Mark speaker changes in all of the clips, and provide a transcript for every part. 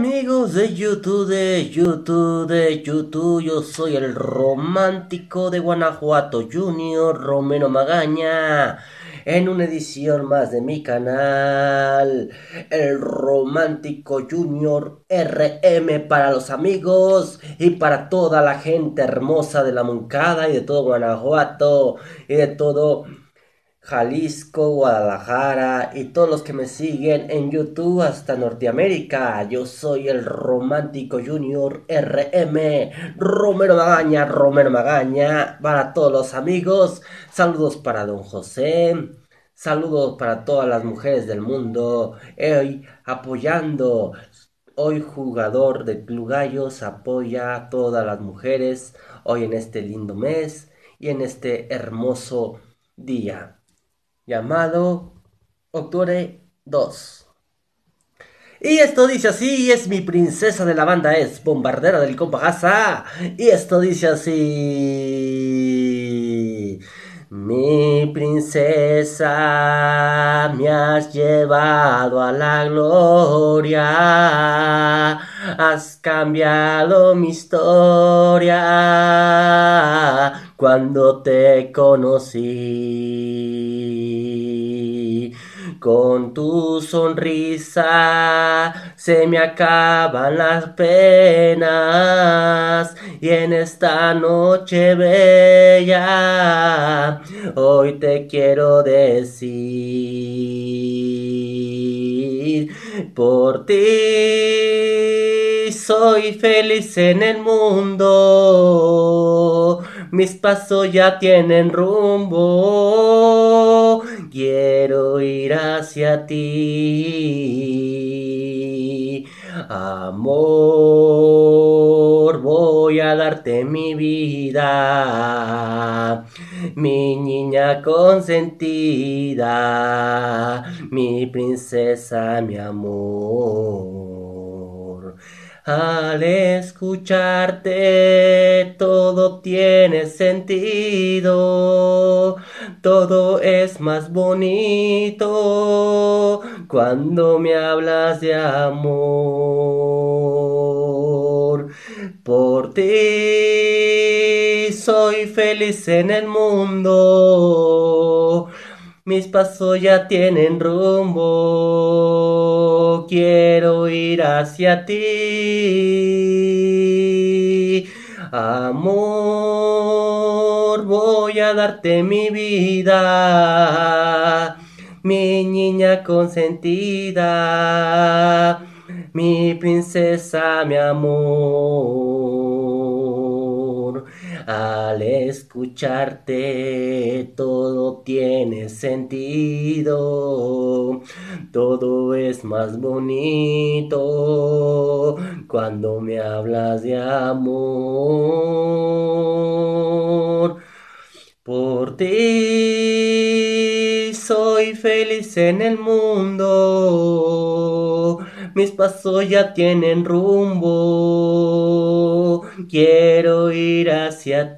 Speaker 1: amigos de YouTube, yo soy el romántico de Guanajuato Junior, Romero Magaña, en una edición más de mi canal, el romántico Junior RM para los amigos y para toda la gente hermosa de la Moncada y de todo Guanajuato y de todo Jalisco, Guadalajara y todos los que me siguen en YouTube hasta Norteamérica. Yo soy el romántico Junior RM, Romero Magaña, para todos los amigos. Saludos para don José, saludos para todas las mujeres del mundo. Hoy apoyando, hoy jugador de Club Gallos apoya a todas las mujeres, hoy en este lindo mes y en este hermoso día llamado Octubre 2. Y esto dice así, es mi princesa de la banda, es bombardera del Compagasa. Y esto dice así: mi princesa, me has llevado a la gloria, has cambiado mi historia cuando te conocí. Con tu sonrisa se me acaban las penas y en esta noche bella hoy te quiero decir: por ti soy feliz en el mundo, mis pasos ya tienen rumbo, quiero ir hacia ti. Amor, voy a darte mi vida, mi niña consentida, mi princesa, mi amor. Al escucharte todo tiene sentido, todo es más bonito cuando me hablas de amor. Por ti soy feliz en el mundo, mis pasos ya tienen rumbo, quiero ir hacia ti. Amor, voy a darte mi vida, mi niña consentida, mi princesa, mi amor. Al escucharte todo tiene sentido, todo es más bonito cuando me hablas de amor. Por ti soy feliz en el mundo, mis pasos ya tienen rumbo, quiero ir hacia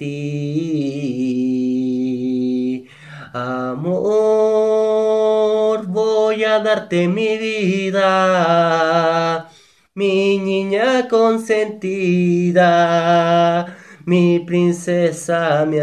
Speaker 1: ti. Amor, voy a darte mi vida, mi niña consentida, mi princesa, mi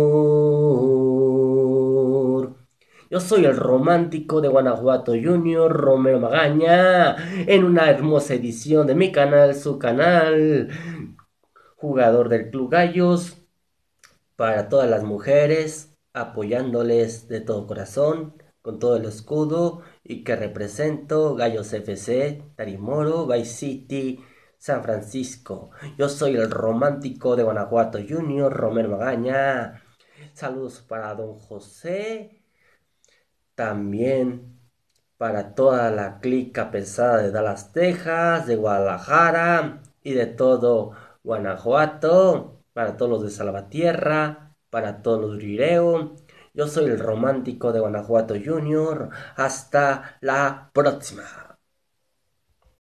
Speaker 1: amor. Yo soy el romántico de Guanajuato Junior, Romero Magaña, en una hermosa edición de mi canal, su canal, jugador del Club Gallos, para todas las mujeres, apoyándoles de todo corazón, con todo el escudo y que represento Gallos FC, Tarimoro, Vice City, San Francisco. Yo soy el romántico de Guanajuato Junior, Romero Magaña. Saludos para don José, también para toda la clica pesada de Dallas, Texas, de Guadalajara y de todo Guanajuato, para todos los de Salvatierra, para todos los de Rireo. Yo soy el romántico de Guanajuato Junior. Hasta la próxima.